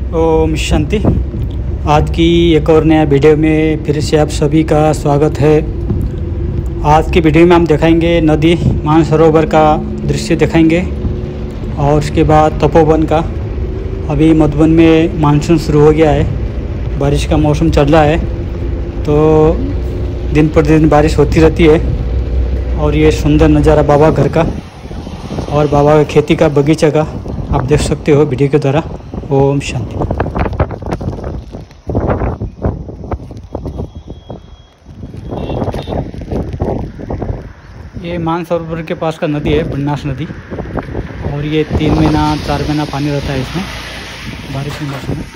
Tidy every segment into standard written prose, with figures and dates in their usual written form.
ओम शांति। आज की एक और नया वीडियो में फिर से आप सभी का स्वागत है। आज की वीडियो में हम दिखाएंगे नदी मानसरोवर का दृश्य दिखाएंगे और उसके बाद तपोवन का। अभी मधुबन में मानसून शुरू हो गया है, बारिश का मौसम चल रहा है, तो दिन पर दिन बारिश होती रहती है। और ये सुंदर नज़ारा बाबा घर का और बाबा का खेती का बगीचा का आप देख सकते हो वीडियो के द्वारा। ओम शांति। ये मानसरोवर के पास का नदी है, बननास नदी, और ये 3 महीना 4 महीना पानी रहता है इसमें बारिश के मौसम में।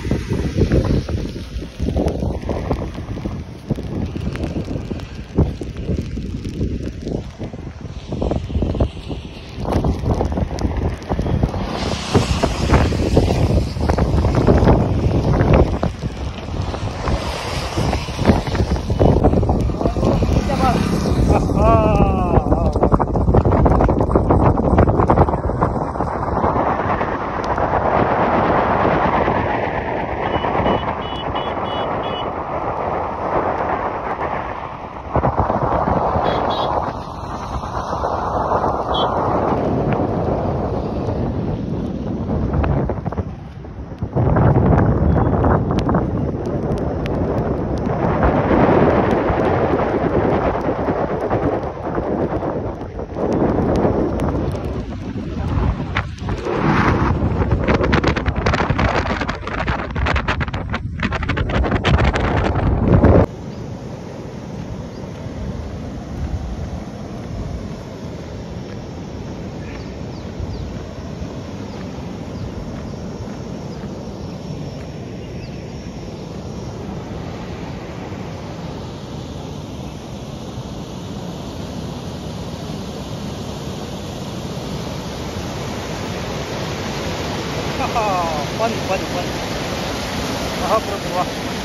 Fun. Bro.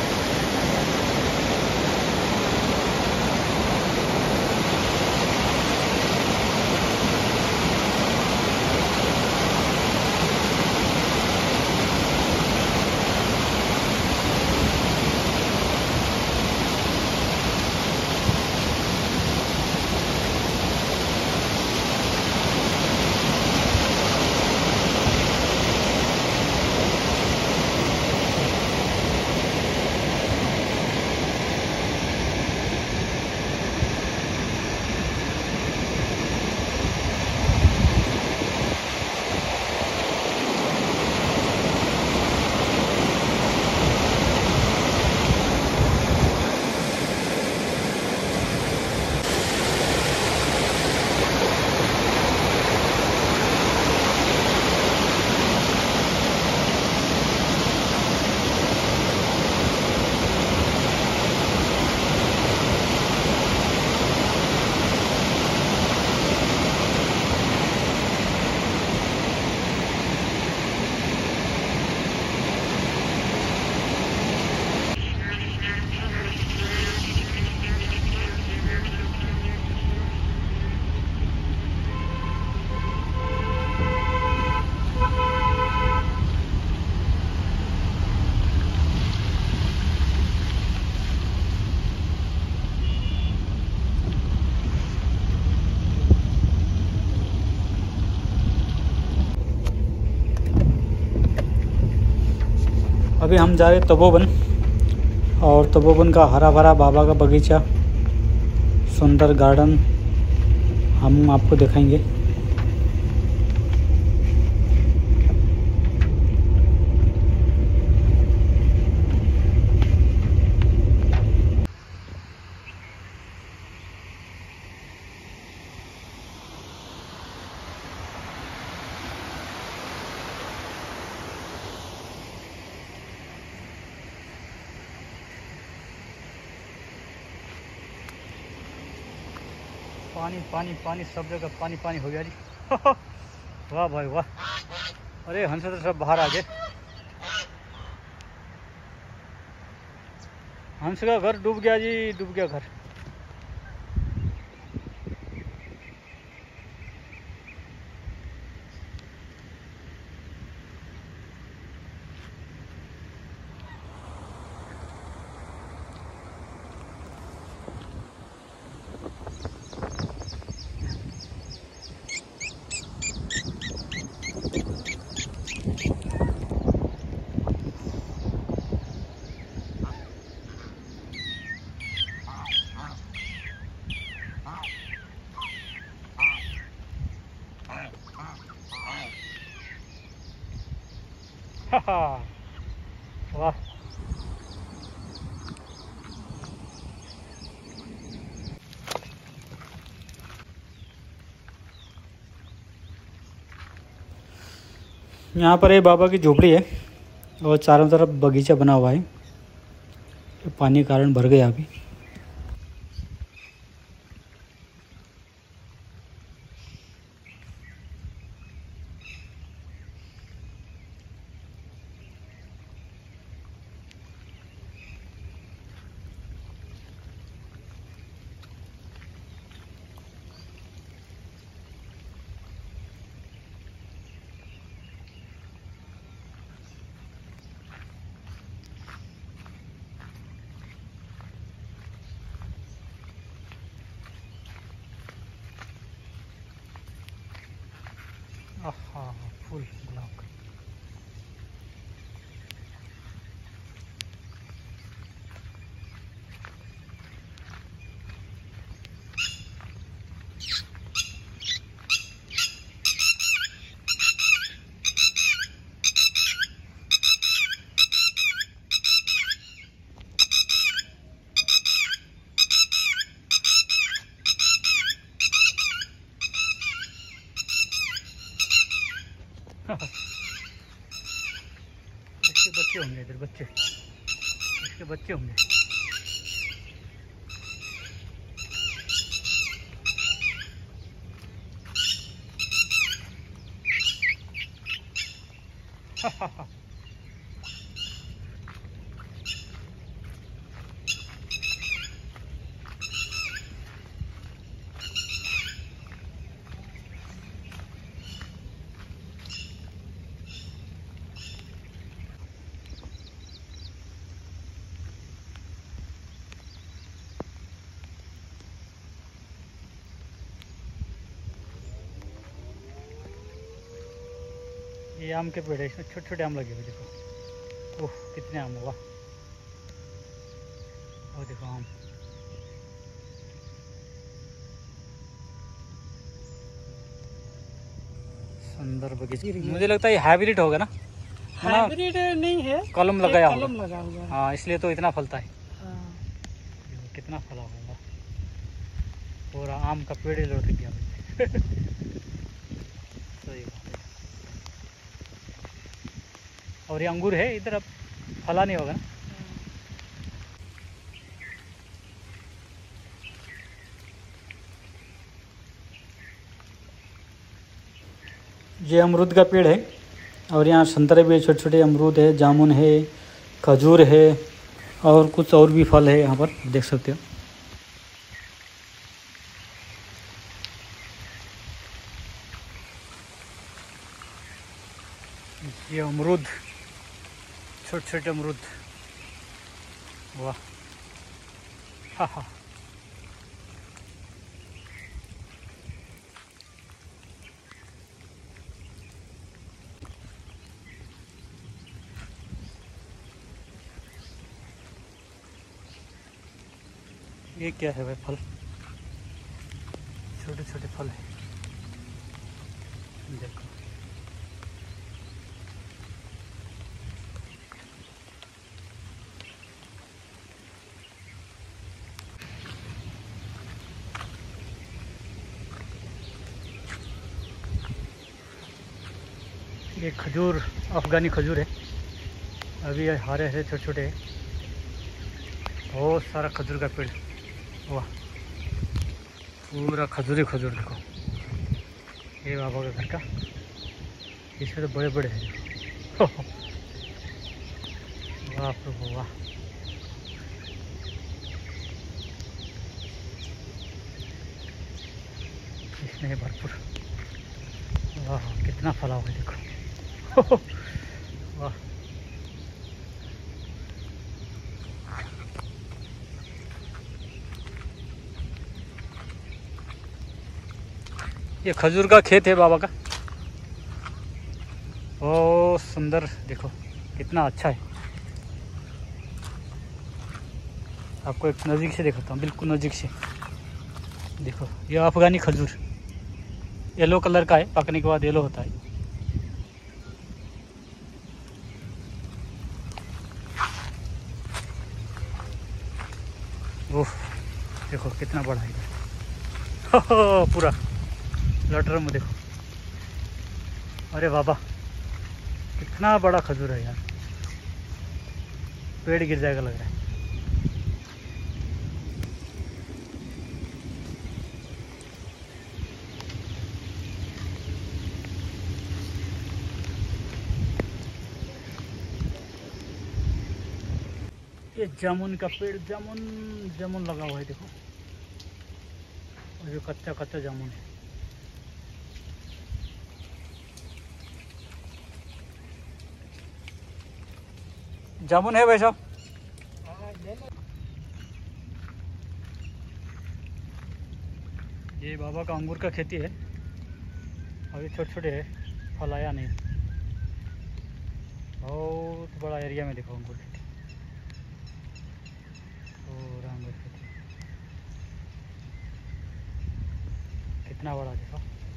अभी हम जा रहे तपोवन, और तपोवन का हरा भरा बाबा का बगीचा, सुंदर गार्डन हम आपको दिखाएंगे। पानी सब जगह पानी हो गया जी। वाह भाई वाह। अरे हंस तो सब बाहर आ गए। हंस का घर डूब गया जी, डूब गया घर। वाह, यहाँ पर ये बाबा की झोपड़ी है और चारों तरफ बगीचा बना हुआ है। पानी के कारण भर गया अभी। आहा, फूल गुलाब का। इसके बच्चे होंगे, इधर बच्चे, इसके बच्चे होंगे। ये आम के पेड़ है, इसमें छोटे छोटे आम लगे हुए, देखो। ओह, कितने आम हुआ। और देखो आम। सुंदर बगीचा। मुझे लगता है ये हाइब्रिड होगा ना? हाइब्रिड नहीं है, कलम लगाया कलम होगा। लगा हुआ है। हाँ, इसलिए तो इतना फलता है। हाँ। कितना फला होगा, पूरा आम का पेड़ ही लौट गया। सही बात है। और ये अंगूर है इधर, अब फला नहीं होगा ना? ये अमरूद का पेड़ है और यहाँ संतरे भी, छोटे छोटे अमरूद है, जामुन है, खजूर है और कुछ और भी फल है यहाँ पर, देख सकते हो। ये अमरूद, छोटे छोटे अमरूद। वाह, हा हा। ये क्या है भाई, फल, छोटे छोटे फल है, देखो। ये खजूर, अफगानी खजूर है, अभी ये हरे हरे छोटे छोटे है। बहुत सारा खजूर का पेड़। वाह, पूरा खजूर ही खजूर, देखो। ये बाबा का घर का, इसमें तो बड़े बड़े हैं। वाह प्रभु वाह। इसमें है भरपूर। वाह, कितना फला हुआ है, देखो। वाह, ये खजूर का खेत है बाबा का। ओ सुंदर, देखो कितना अच्छा है। आपको एक नज़दीक से दिखाता हूँ, बिल्कुल नज़दीक से देखो। ये अफगानी खजूर येलो कलर का है, पकने के बाद येलो होता है। ओह देखो कितना बड़ा है इधर। पूरा लटर में देखो। अरे बाबा कितना बड़ा खजूर है यार, पेड़ गिर जाएगा लग रहा है। ये जामुन का पेड़, जामुन लगा हुआ है देखो, और जो कच्चा कच्चा जामुन है। जामुन है भाई साहब। ये बाबा का अंगूर का खेती है, अभी छोटे छोटे है, फल आया नहीं। बहुत बड़ा एरिया में देखो अंगूर खेती, पूरा अंगूर खेती कितना बड़ा देखो।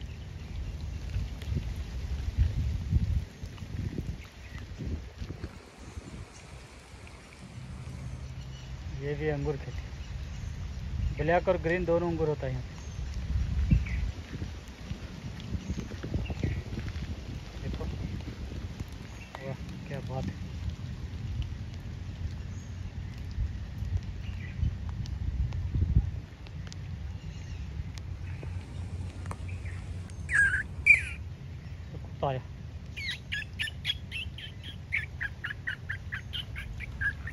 ये भी अंगूर खेती, ब्लैक और ग्रीन दोनों अंगूर होता है यहाँ पे। देखो वाह क्या बात है। कुत्ता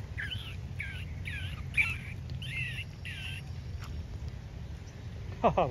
आया।